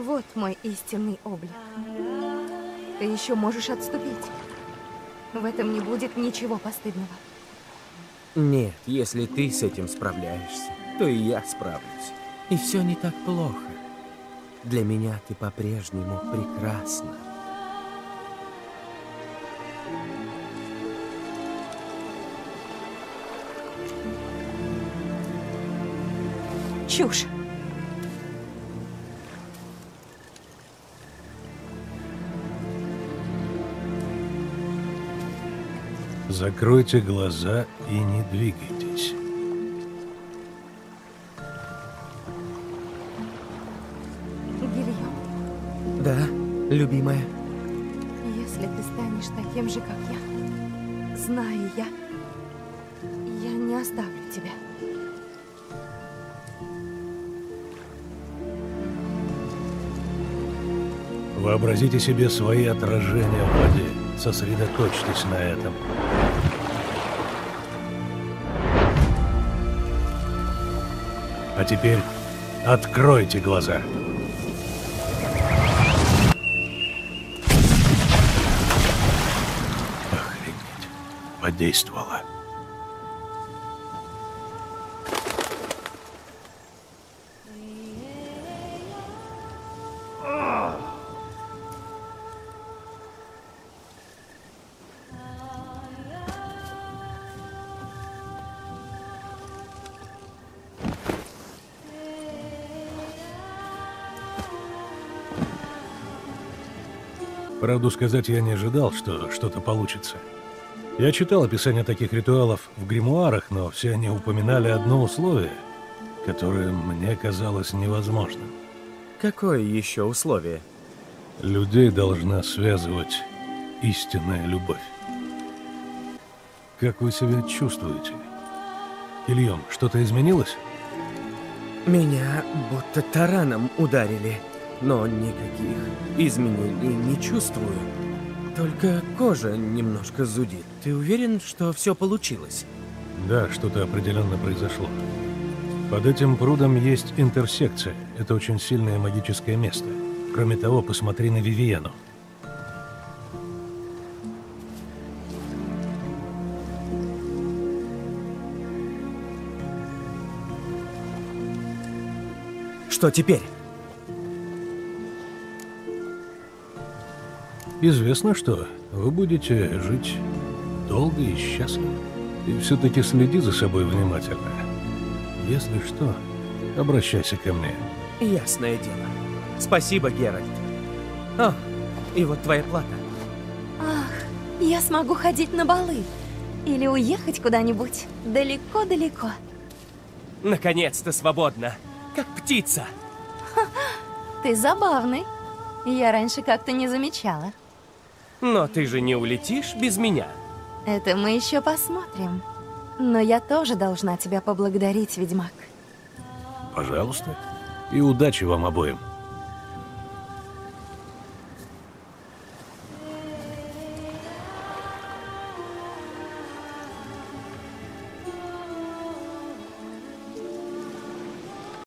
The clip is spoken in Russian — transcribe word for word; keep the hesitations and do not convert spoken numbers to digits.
Вот мой истинный облик. Ты еще можешь отступить. В этом не будет ничего постыдного. Нет, если ты с этим справляешься, то и я справлюсь. И все не так плохо. Для меня ты по-прежнему прекрасна. Чушь. Закройте глаза и не двигайтесь. Гильем, Да, любимая. если ты станешь таким же, как я, знаю я, я не оставлю тебя. Вообразите себе свои отражения в воде. Сосредоточьтесь на этом. А теперь откройте глаза. Охренеть. Подействовало. Правду сказать, я не ожидал, что что-то получится. Я читал описание таких ритуалов в гримуарах, но все они упоминали одно условие, которое мне казалось невозможным. Какое еще условие? Людей должна связывать истинная любовь. Как вы себя чувствуете? Ильон, что-то изменилось? Меня будто тараном ударили, но никаких изменений не чувствую. Только кожа немножко зудит. Ты уверен, что все получилось? Да, что-то определенно произошло. Под этим прудом есть интерсекция. Это очень сильное магическое место. Кроме того, посмотри на Вивиену. Что теперь? Известно, что вы будете жить долго и счастливо. И все-таки следи за собой внимательно. Если что, обращайся ко мне. Ясное дело. Спасибо, Геральт. О, и вот твоя плата. Ах, я смогу ходить на балы. Или уехать куда-нибудь далеко-далеко. Наконец-то свободна, как птица. Ты забавный. Я раньше как-то не замечала. Но ты же не улетишь без меня. Это мы еще посмотрим. Но я тоже должна тебя поблагодарить, ведьмак. Пожалуйста. И удачи вам обоим.